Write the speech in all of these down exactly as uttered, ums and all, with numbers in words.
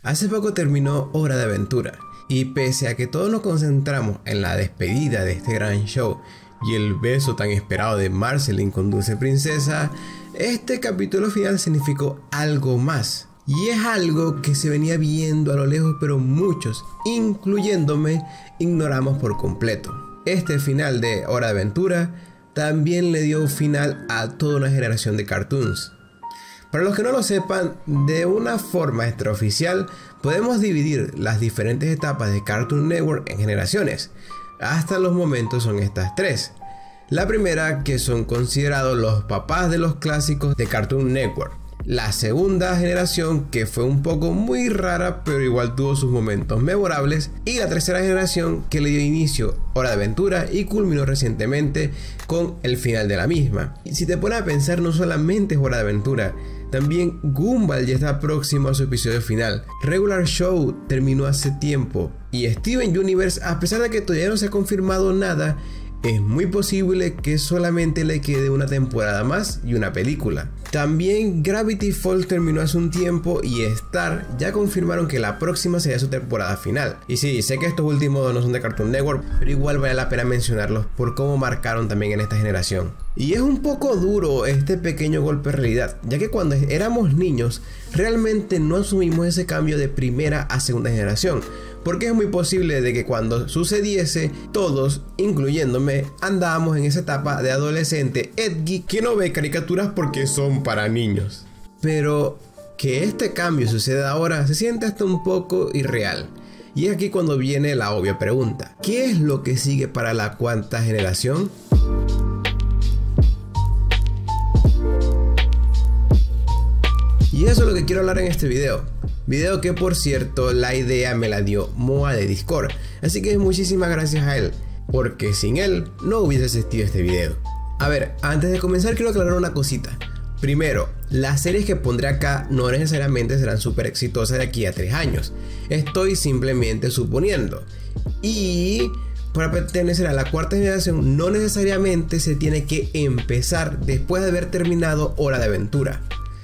Hace poco terminó Hora de Aventura, y pese a que todos nos concentramos en la despedida de este gran show y el beso tan esperado de Marceline con Dulce Princesa, este capítulo final significó algo más. Y es algo que se venía viendo a lo lejos, pero muchos, incluyéndome, ignoramos por completo. Este final de Hora de Aventura también le dio final a toda una generación de cartoons. Para los que no lo sepan, de una forma extraoficial podemos dividir las diferentes etapas de Cartoon Network en generaciones. Hasta los momentos son estas tres. La primera, que son considerados los papás de los clásicos de Cartoon Network. La segunda generación, que fue un poco muy rara pero igual tuvo sus momentos memorables. Y la tercera generación, que le dio inicio a Hora de Aventura y culminó recientemente con el final de la misma. Y si te pones a pensar, no solamente es Hora de Aventura, también Gumball ya está próximo a su episodio final. Regular Show terminó hace tiempo. Y Steven Universe, a pesar de que todavía no se ha confirmado nada, es muy posible que solamente le quede una temporada más y una película. También Gravity Falls terminó hace un tiempo y Star ya confirmaron que la próxima sería su temporada final. Y sí, sé que estos últimos no son de Cartoon Network, pero igual vale la pena mencionarlos por cómo marcaron también en esta generación. Y es un poco duro este pequeño golpe de realidad, ya que cuando éramos niños realmente no asumimos ese cambio de primera a segunda generación, porque es muy posible de que cuando sucediese todos, incluyéndome, andábamos en esa etapa de adolescente edgy que no ve caricaturas porque son para niños. Pero que este cambio suceda ahora se siente hasta un poco irreal. Y es aquí cuando viene la obvia pregunta: ¿qué es lo que sigue para la cuarta generación? Y eso es lo que quiero hablar en este video. Video que, por cierto, la idea me la dio Moa de Discord, así que muchísimas gracias a él, porque sin él no hubiese existido este video. A ver, antes de comenzar quiero aclarar una cosita. Primero, las series que pondré acá no necesariamente serán súper exitosas de aquí a tres años. Estoy simplemente suponiendo. Y para pertenecer a la cuarta generación no necesariamente se tiene que empezar después de haber terminado Hora de Aventura.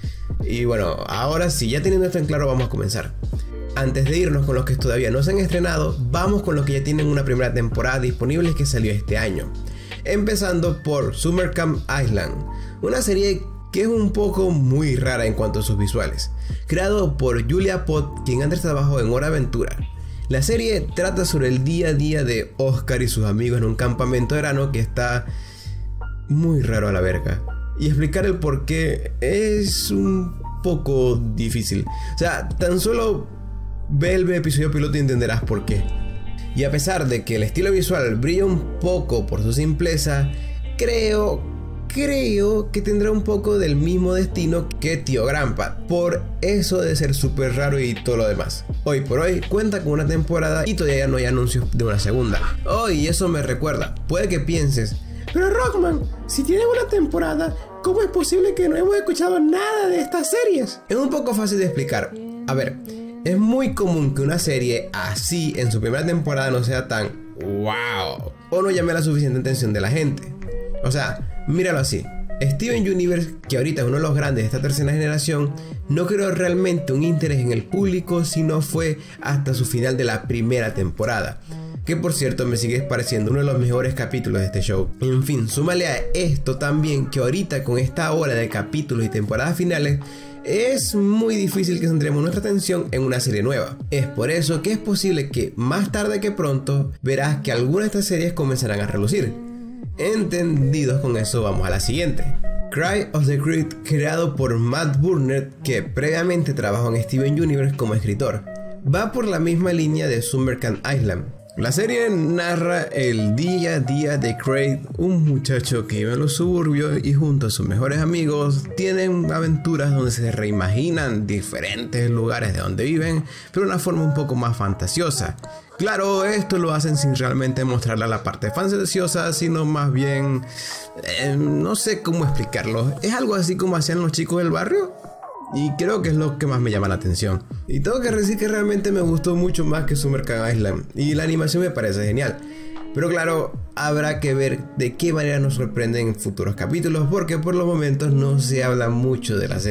Y bueno, ahora sí, ya teniendo esto en claro, vamos a comenzar. Antes de irnos con los que todavía no se han estrenado, vamos con los que ya tienen una primera temporada disponible que salió este año. Empezando por Summer Camp Island, una serie que es un poco muy rara en cuanto a sus visuales. Creado por Julia Pott, quien antes trabajó en Hora de Aventura. La serie trata sobre el día a día de Oscar y sus amigos en un campamento de verano que está muy raro a la verga. Y explicar el por qué es un poco difícil. O sea, tan solo ve el episodio piloto y entenderás por qué. Y a pesar de que el estilo visual brilla un poco por su simpleza, creo, creo que tendrá un poco del mismo destino que Tío Grampa, por eso de ser súper raro y todo lo demás. Hoy por hoy cuenta con una temporada y todavía no hay anuncios de una segunda. Oh, y eso me recuerda, puede que pienses: pero Rockman, si tiene una temporada, ¿cómo es posible que no hemos escuchado nada de estas series? Es un poco fácil de explicar. A ver, es muy común que una serie así en su primera temporada no sea tan wow, o no llame la suficiente atención de la gente. O sea, míralo así. Steven Universe, que ahorita es uno de los grandes de esta tercera generación, no creó realmente un interés en el público, sino fue hasta su final de la primera temporada. Que por cierto me sigue pareciendo uno de los mejores capítulos de este show. En fin, súmale a esto también que ahorita con esta hora de capítulos y temporadas finales es muy difícil que centremos nuestra atención en una serie nueva. Es por eso que es posible que más tarde que pronto verás que algunas de estas series comenzarán a relucir. Entendidos con eso, vamos a la siguiente. Cry of the Creed, creado por Matt Burnett, que previamente trabajó en Steven Universe como escritor. Va por la misma línea de Summer Camp Island. La serie narra el día a día de Craig, un muchacho que vive en los suburbios y junto a sus mejores amigos tienen aventuras donde se reimaginan diferentes lugares de donde viven, pero de una forma un poco más fantasiosa. Claro, esto lo hacen sin realmente mostrarle la parte fantasiosa, sino más bien, eh, no sé cómo explicarlo. Es algo así como hacían los chicos del barrio. Y creo que es lo que más me llama la atención. Y tengo que decir que realmente me gustó mucho más que Summer Camp Island. Y la animación me parece genial. Pero claro, habrá que ver de qué manera nos sorprenden en futuros capítulos, porque por los momentos no se habla mucho de la serie.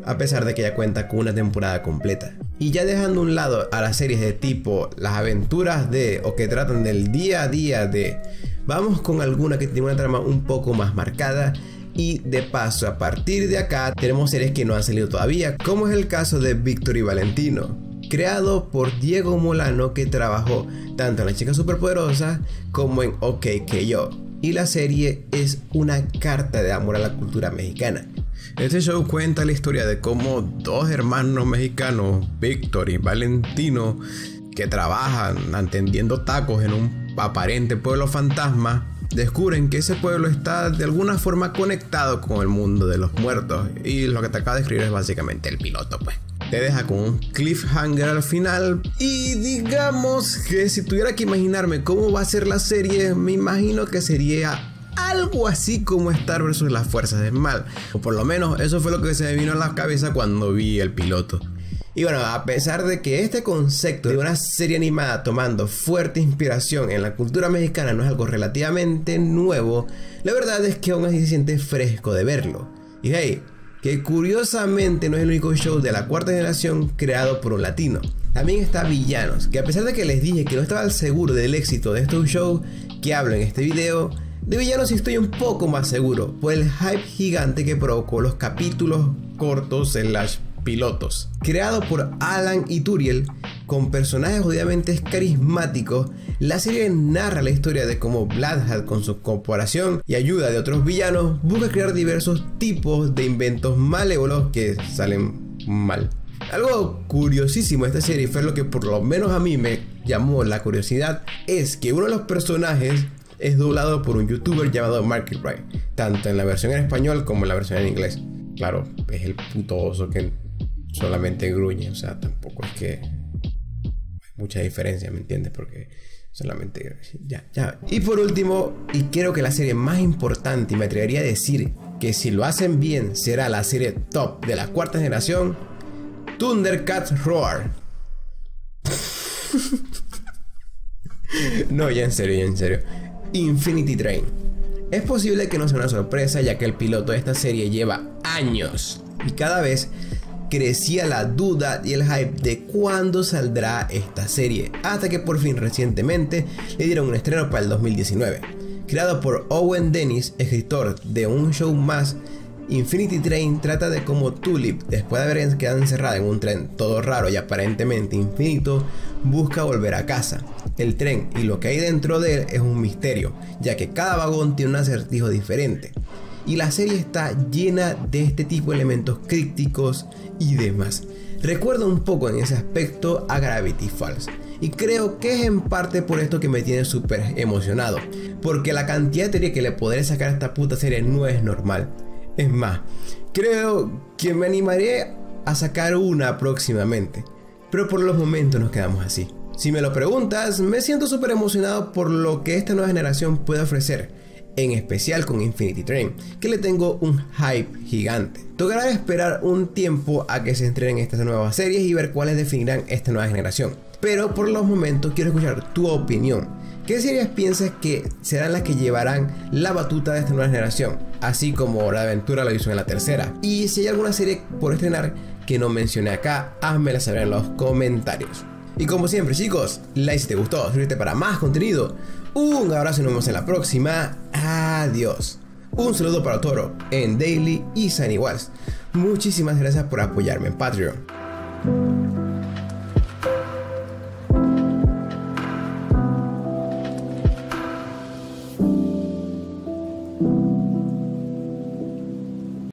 a pesar de que ya cuenta con una temporada completa. Y ya dejando a un lado a las series de tipo las aventuras de o que tratan del día a día de, vamos con alguna que tiene una trama un poco más marcada. Y de paso, a partir de acá tenemos series que no han salido todavía, como es el caso de Víctor y Valentino, creado por Diego Molano, que trabajó tanto en La Chica Superpoderosa como en OK Que Yo. Y la serie es una carta de amor a la cultura mexicana. Este show cuenta la historia de cómo dos hermanos mexicanos, Víctor y Valentino, que trabajan atendiendo tacos en un aparente pueblo fantasma, descubren que ese pueblo está de alguna forma conectado con el mundo de los muertos. Y lo que te acabo de escribir es básicamente el piloto, pues. Te deja con un cliffhanger al final. Y digamos que si tuviera que imaginarme cómo va a ser la serie, me imagino que sería algo así como Star versus las fuerzas del mal. O por lo menos eso fue lo que se me vino a la cabeza cuando vi el piloto. Y bueno, a pesar de que este concepto de una serie animada tomando fuerte inspiración en la cultura mexicana no es algo relativamente nuevo, la verdad es que aún así se siente fresco de verlo. Y hey, que curiosamente no es el único show de la cuarta generación creado por un latino. También está Villanos, que a pesar de que les dije que no estaba seguro del éxito de estos shows que hablo en este video, de Villanos sí estoy un poco más seguro por el hype gigante que provocó los capítulos cortos en las pilotos. Creado por Alan y Turiel, con personajes jodidamente carismáticos, la serie narra la historia de cómo Black Hat, con su corporación y ayuda de otros villanos, busca crear diversos tipos de inventos malévolos que salen mal. Algo curiosísimo de esta serie, fue lo que por lo menos a mí me llamó la curiosidad, es que uno de los personajes es doblado por un youtuber llamado Markiplier, tanto en la versión en español como en la versión en inglés. Claro, es el puto oso que solamente gruñe, o sea, tampoco es que hay mucha diferencia, ¿me entiendes? Porque solamente ya, ya. Y por último, y creo que la serie más importante, y me atrevería a decir que si lo hacen bien será la serie top de la cuarta generación, Thundercats Roar. No, ya en serio, ya en serio. Infinity Train. Es posible que no sea una sorpresa, ya que el piloto de esta serie lleva años y cada vez crecía la duda y el hype de cuándo saldrá esta serie, hasta que por fin recientemente le dieron un estreno para el dos mil diecinueve. Creado por Owen Dennis, escritor de un show más, Infinity Train trata de cómo Tulip, después de haber quedado encerrada en un tren todo raro y aparentemente infinito, busca volver a casa. El tren y lo que hay dentro de él es un misterio, ya que cada vagón tiene un acertijo diferente. Y la serie está llena de este tipo de elementos crípticos y demás. Recuerda un poco en ese aspecto a Gravity Falls. Y creo que es en parte por esto que me tiene súper emocionado, porque la cantidad de teoría que le podré sacar a esta puta serie no es normal. Es más, creo que me animaré a sacar una próximamente, pero por los momentos nos quedamos así. Si me lo preguntas, me siento súper emocionado por lo que esta nueva generación puede ofrecer, en especial con Infinity Train, que le tengo un hype gigante. Tocará esperar un tiempo a que se estrenen estas nuevas series y ver cuáles definirán esta nueva generación, pero por los momentos quiero escuchar tu opinión. ¿Qué series piensas que serán las que llevarán la batuta de esta nueva generación? Así como Hora de Aventura lo hizo en la tercera. Y si hay alguna serie por estrenar que no mencioné acá, házmela saber en los comentarios. Y como siempre, chicos, like si te gustó, suscríbete para más contenido. Un abrazo y nos vemos en la próxima. Adiós. Un saludo para Toro en Daily y Sunny Walls. Muchísimas gracias por apoyarme en Patreon.